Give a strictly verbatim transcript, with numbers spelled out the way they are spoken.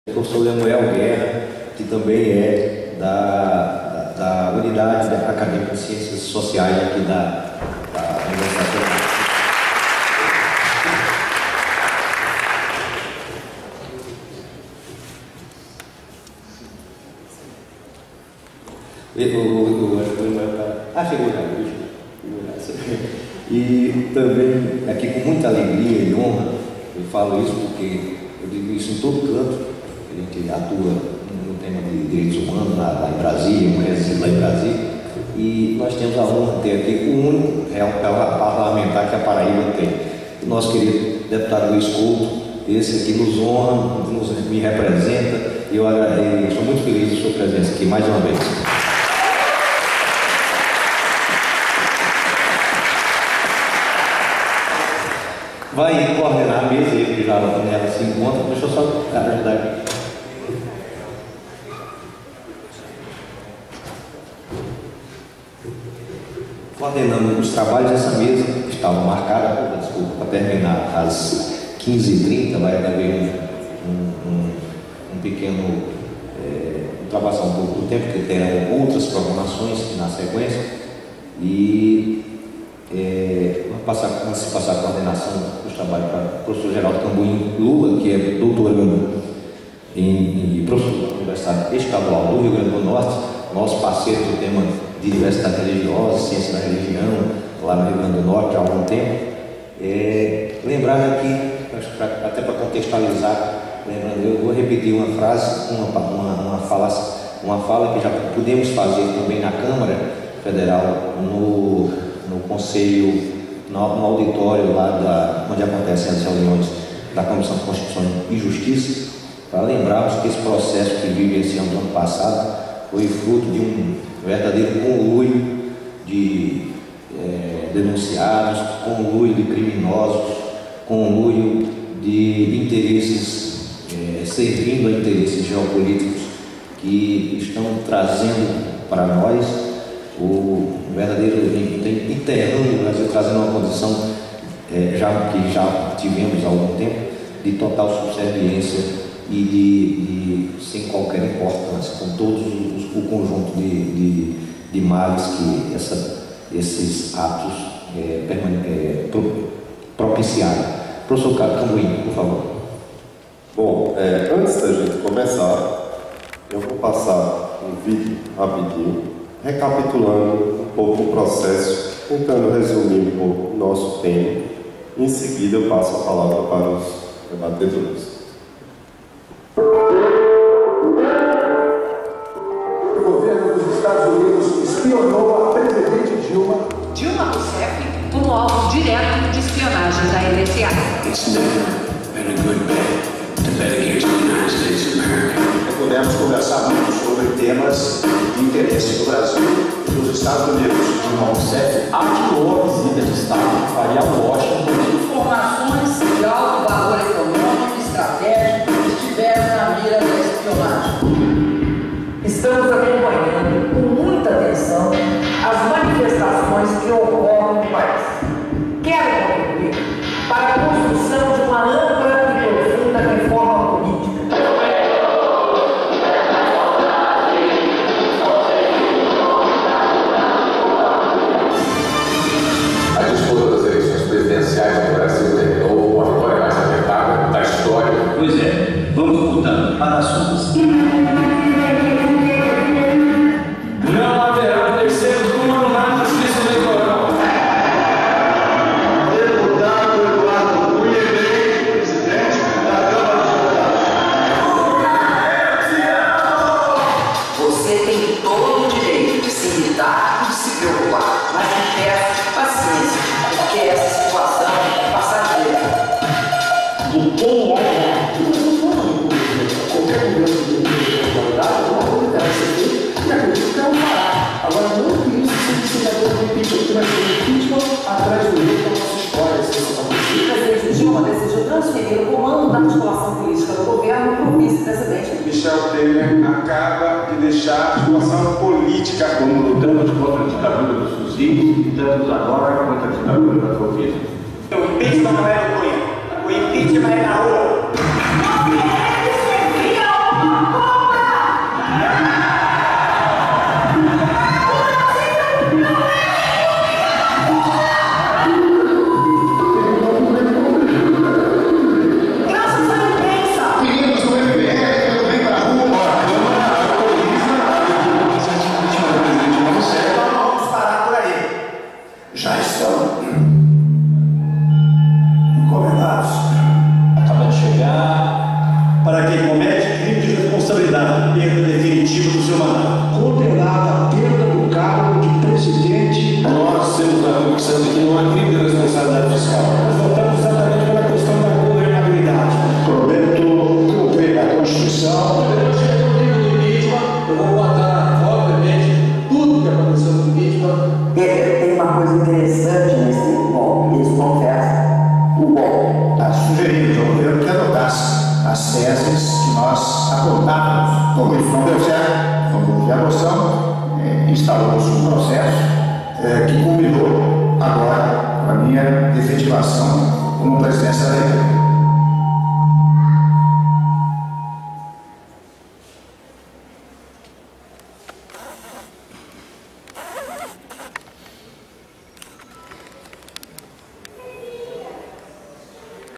O professor Lemuel Guerra, que também é da, da, da Unidade Acadêmica de Ciências Sociais aqui da, da Universidade Federal. Ah, chegou já, e também aqui com muita alegria e honra, eu falo isso porque eu digo isso em todo canto. A gente atua no tema de direitos humanos lá, lá em Brasília, mulheres lá em Brasília, e nós temos a honra de ter aqui o único real parlamentar que a Paraíba tem, o nosso querido deputado Luiz Couto. Esse aqui nos honra, nos, me representa, e eu, eu sou muito feliz de sua presença aqui mais uma vez. Vai coordenar a mesa, ele já nela se encontra, deixa eu só ajudar aqui. Coordenando os trabalhos dessa mesa, que estava marcada, desculpa, para terminar às quinze e trinta, vai haver um, um, um, um pequeno é, ultrapassar um pouco do tempo, porque terão outras programações na sequência, e é, vou passar, antes de passar a coordenação dos trabalhos para o professor Geraldo Cambuim Lula, que é doutorando em, em professor da Universidade Estadual do Rio Grande do Norte, nosso parceiro do tema de diversidade religiosa, ciência da religião, lá no Rio Grande do Norte há algum tempo. É, lembrar aqui, até para contextualizar, lembrando, eu vou repetir uma frase, uma, uma, uma, fala, uma fala que já pudemos fazer também na Câmara Federal, no, no Conselho, no, no auditório lá da, onde acontecem as reuniões da Comissão de Constituição e Justiça, para lembrarmos que esse processo que vivenciamos no ano passado foi fruto de um verdadeiro conluio de é, denunciados, conluio de criminosos, conluio de interesses, é, servindo a interesses geopolíticos que estão trazendo para nós o verdadeiro, enterrando o Brasil, trazendo uma condição é, já, que já tivemos há algum tempo, de total subserviência e de, de sem qualquer importância, com todos os, o conjunto de, de, de males que essa, esses atos é, é, pro, propiciaram. Professor Cambuim, por favor. Bom, é, antes da gente começar, eu vou passar um vídeo rapidinho, recapitulando um pouco o processo, tentando resumir um pouco o nosso tema. Em seguida, eu passo a palavra para os debatedores. O governo dos Estados Unidos espionou a presidente Dilma. Dilma Rousseff como alvo direto de espionagem da N S A. It's never been a good bet to bet against the United States of America. Pudemos conversar muito sobre temas de interesse do Brasil e dos Estados Unidos. Dilma Rousseff adiou a visita de Estado que faria a Washington. Informações de alto valor econômico e estratégico estiveram na mira da espionagem. Estamos acompanhando com muita atenção as manifestações que ocorrem no país. Quero contribuir para a construção de uma ampla e profunda reforma política. A disputa das eleições presidenciais no Brasil terminou com a vitória mais apertada da história. Pois é, vamos voltando para as suas. Não haverá terceiro turno na justiça eleitoral. Deputado Eduardo Cunha, presidente da Câmara dos Deputados. Você tem todo o direito de se irritar e de se preocupar, mas me peço paciência, porque essa situação é passageira. De quem é qualquer governo de igualdade, uma coisa deve ser feita e acredito que é um parar. Agora, não que isso seja senador do impeachment, que vai ser impeachment atrás do livro da nossa história. O presidente Dilma decidiu transferir o comando da articulação política do governo para o vice-presidente. Michel Temer acaba de deixar a articulação política. Como lutamos contra a ditadura dos fuzis, lutamos agora contra a ditadura da Covid. O impeachment não é do Cunha, o impeachment é da rua. Não é comete crime de responsabilidade, perda definitiva do seu mandato. Condenado à perda do cargo de presidente. Nós temos a convicção de que não há crime de responsabilidade fiscal. Nós votamos exatamente pela questão da governabilidade. Prometo cumprir a Constituição. Eu vou votar, obviamente, tudo que aconteceu no impeachment. Tem uma coisa interessante nesse golpe, eles confessam o golpe. Está sugerindo ao governo que adotasse as teses que nós apontávamos. Como isso não deu certo, como houve a moção, eh, instalou-se um processo